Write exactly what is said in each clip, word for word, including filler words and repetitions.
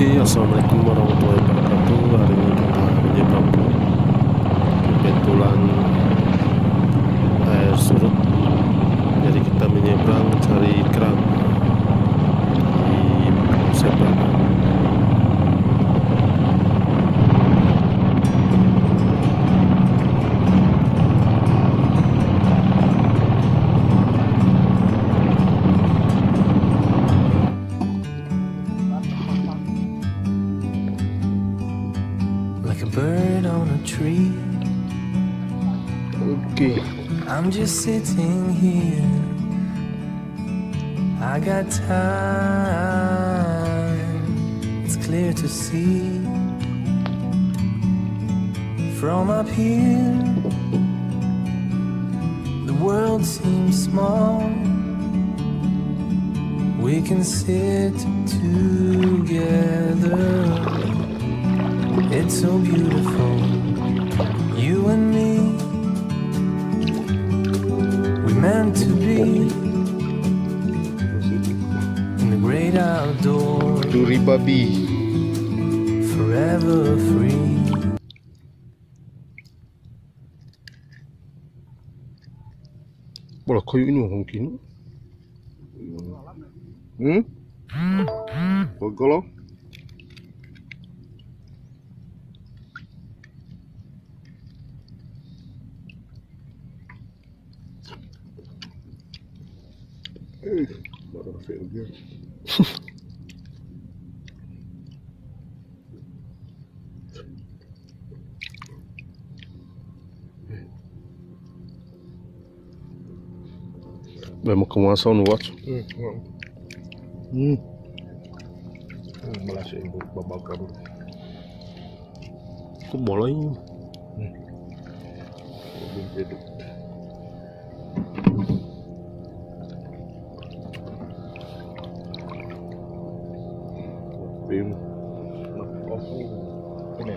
Oke, assalamualaikum warahmatullahi wabarakatuh. Hari ini kita menyeberang bukit. Kebetulan air surut, jadi kita menyeberang cari kerang di seberang. Like a bird on a tree. Oke, I'm just sitting here. I got time. It's clear to see from up here. The world seems small. We can sit together. It's so beautiful, you and me. We meant to be in the great outdoors, duri babi. forever free. Bola kayu ini mungkin. Hmm? Kalau Eh, baru feel good. Vamos começar no outro. Hmm, Hmm. hmm, malah si ibu babakar. Itu bola ini. Belum hidup. Bim, nak kopi ini.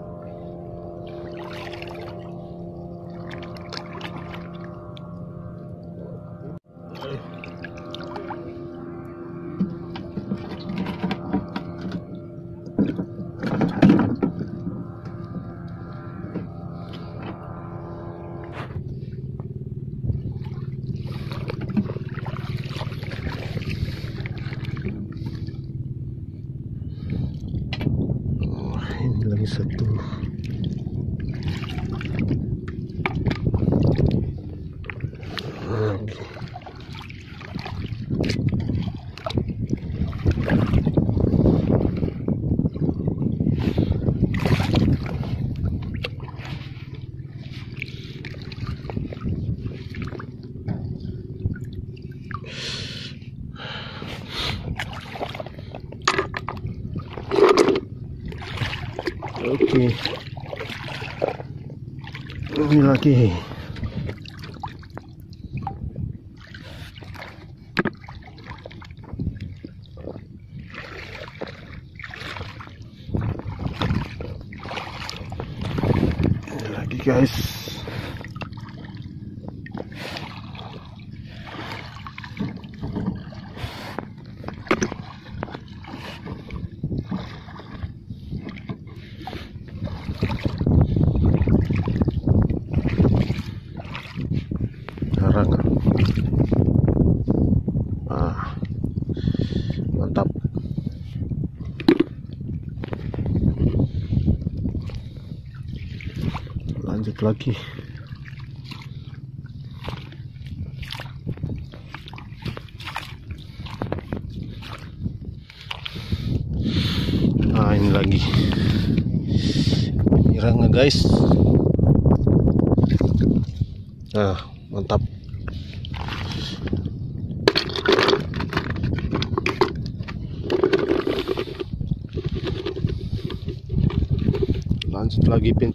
Ini lagi satu. Oke. Oke, ini lagi. Ini lagi guys. Jarang. Ah, mantap. Lanjut lagi. Ah, ini lagi. Irangnya guys. Nah, mantap. Lanjut lagi pin.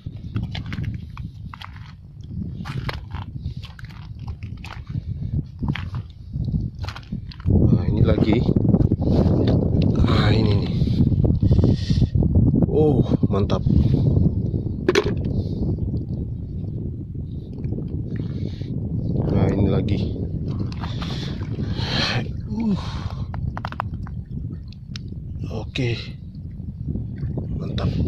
Nah, ini lagi. Ah, ini nih. Oh, mantap. Nah, ini lagi. Uh. Oke. Mantap.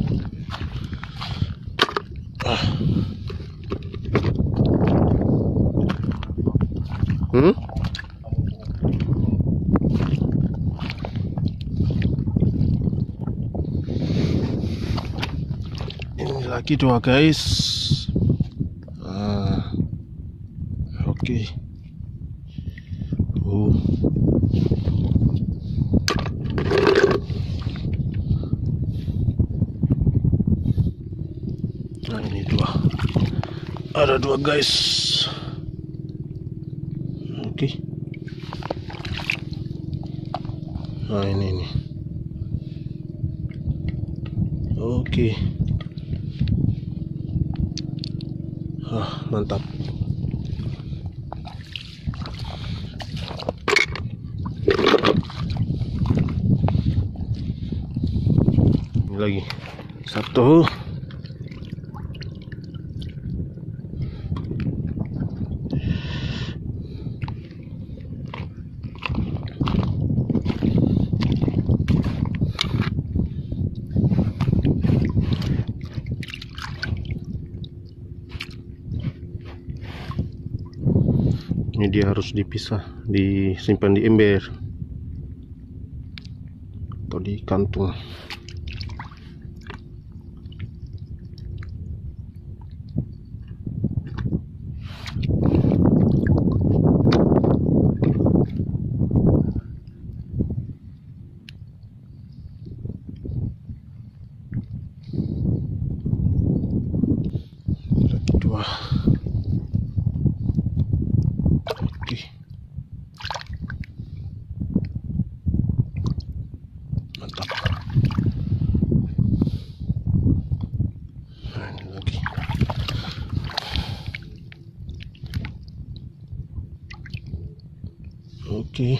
Ah. Hmm? Ini lagi dua guys. Ah. Oke. Okay. Oh. Nah ini dua. Ada dua guys. Oke. Okay. Nah ini nih. Oke. Okay. Ah, mantap. Ini lagi satu. Ini dia harus dipisah, disimpan di ember atau di kantung. Lagi dua. Mantap. Nah, ini lagi. Oke.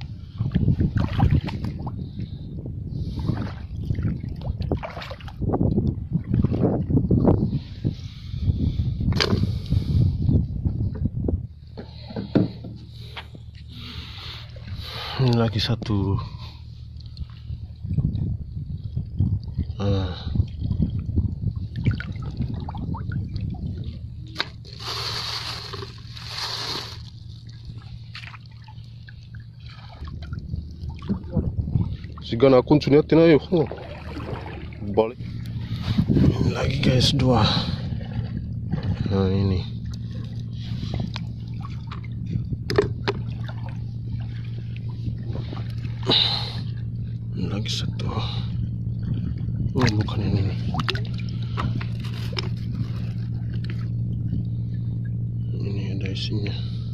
Ini lagi satu. Ah. Sigan akun sunya tinayo. Balik. Ini lagi guys dua. Nah ini. Ini lagi satu. Oh bukan ini nih. Ini ada isinya.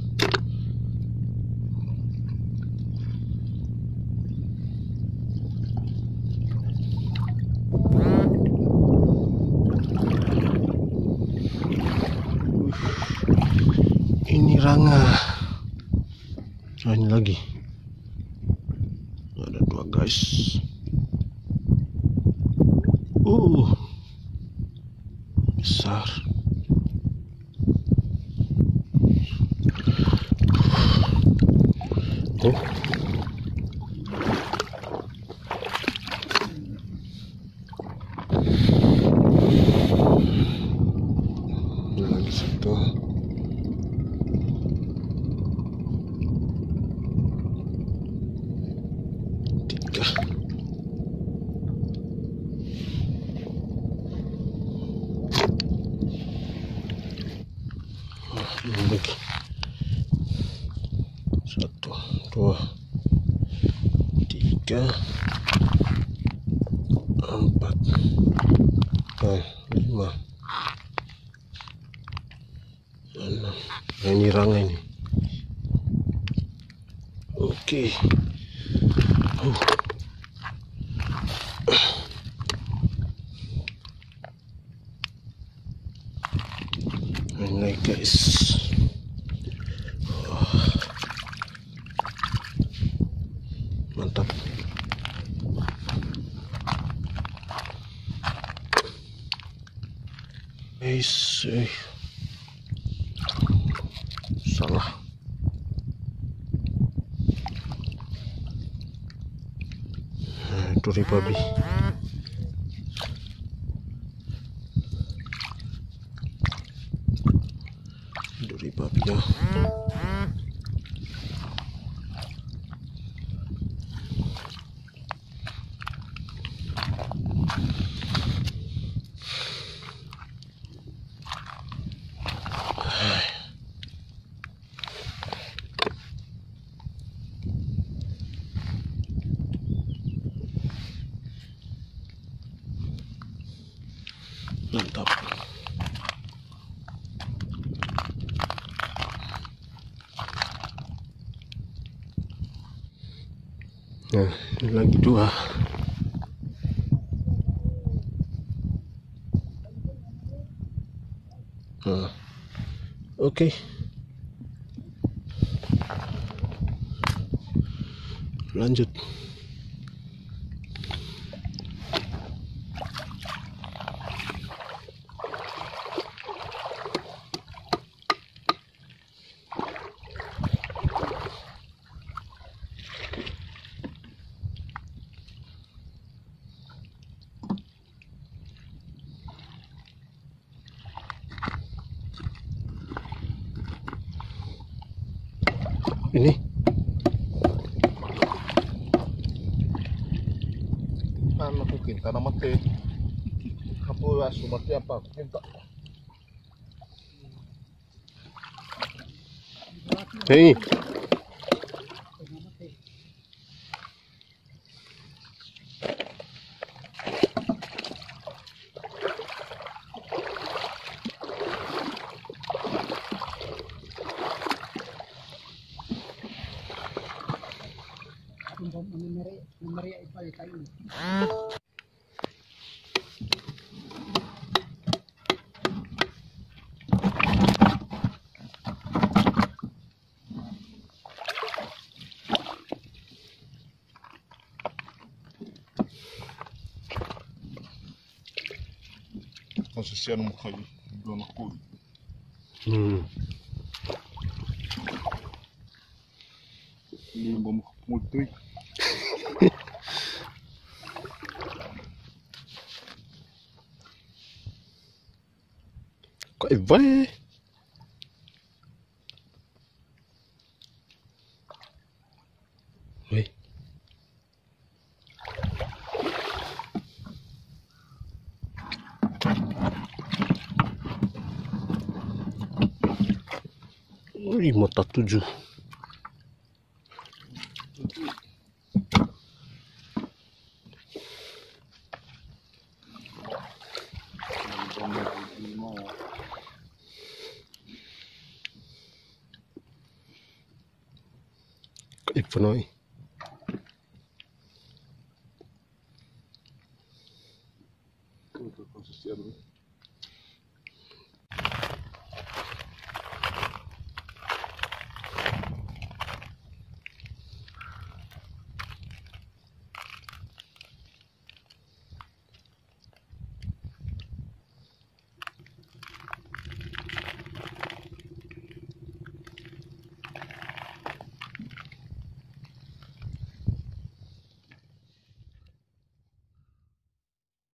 Ini ranga. Oh ini lagi. Ada dua guys. Uh, besar. Oh. Ini lagi satu. Tiga. Lagi satu, dua, tiga, empat, nah, lima, enam. Nah, ini ranga ini. Oke. Uh. Ini lagi guys. Mantap. Guys, eh. Salah. Nah, itu babi. Mantap. Nah, ini lagi dua. Nah, oke. Okay. Lanjut. Ini kan aku kinta nama teh kapu asu mati apa aku kinta hei konsesian mukai belum aku hmm. ini bom multi kok ibae weh lima tak tujuh. Ipunoi.